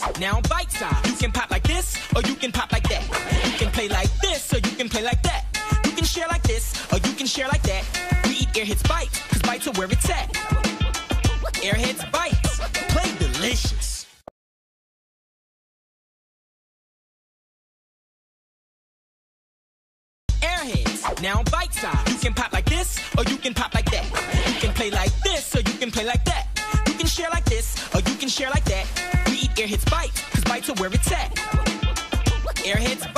now bite size. You can pop like this, or you can pop like that. You can play like this, or you can play like that. You can share like this, or you can share like that. We eat Airheads bites, cause bites are where it's at. Airheads bites, play delicious. Airheads, now bite size. You can pop like this, or you can pop like that. You can play like this, or you can play like that. You can share like this, or you can share like that. We eat Airheads bites, cause bites are where it's at. Airheads